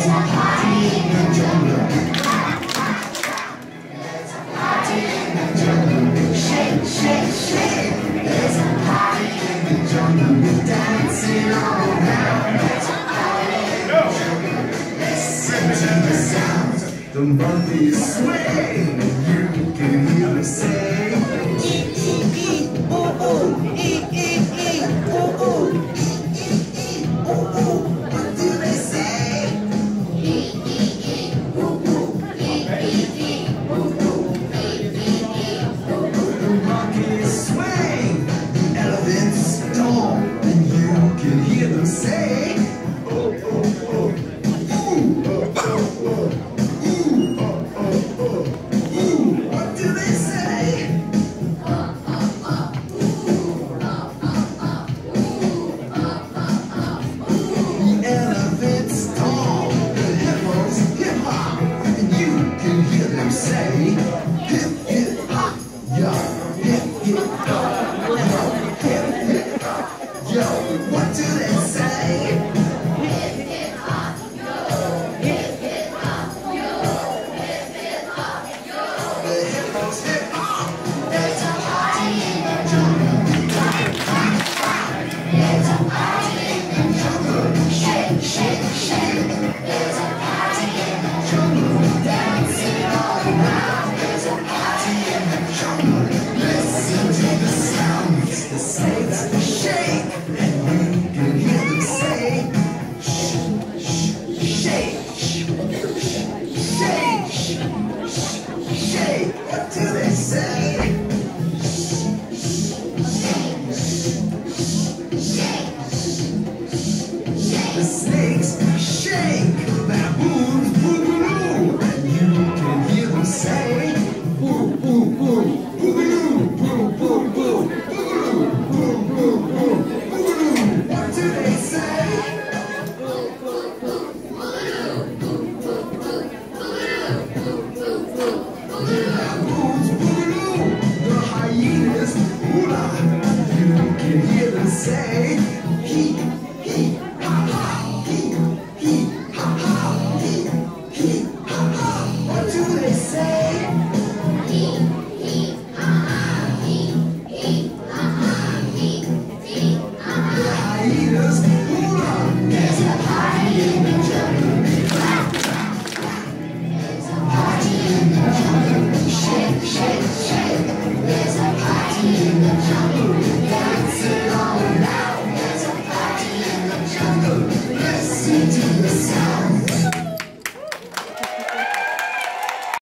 There's a party in the jungle. There's a party in the jungle. Shake, shake, shake. There's a party in the jungle. Dancing all around. There's a party in the jungle. Listen to the sounds. The monkeys sway. You can hear them say, ee, ee, ee, ooh, ooh, ee, ee, ee, ooh, ooh, ee, ee, ee, ooh, ooh. What do they say? Ee, ee, ee, ooh, ooh, ee, ee, ee, ooh, ooh, ee, ee, ee, ooh, ooh. The monkeys sway, the elephants stomp, and you can hear them say, oh, oh, oh, ooh, oh, oh, oh. Say, hip, hip, hop, yo, hip, hip, hop, yo, hip, hip, hop, yo, what do they say? Hip, hip, hop, yo, hip, hip, hop, yo, hip, hip, hop, yo. The hippos hip hop. There's a party in the jungle. There's a party in the jungle. Shake, shake, shake. There's a party in the jungle. Dancing all around. There's a party in the jungle. Listen to the sounds. The snakes shake, and you can hear them say, shh, shh, shake, shake, shake. What do they say? The snakes shake, baboons boogaloo, and you can hear them say, boo, boo, boo, boogaloo, boo, boo, boo, boogaloo, boo, boo, boo, boogaloo. What do they say? Boo, boo, boo, boogaloo, boo, boo, boo, boogaloo, boo, boo, boo, boogaloo. The baboons boogaloo, the hyenas hula, you can hear them say, hee, hee. What do they say? Hee, hee, ha, ha, hee, hee, ha, ha, hee, hee, ha, ha. The hyenas hula. There's a party in the jungle. There's a party in the jungle. Shake, shake, shake. There's a party in the jungle. Dancing all around. There's a party in the jungle. Listen to the sound.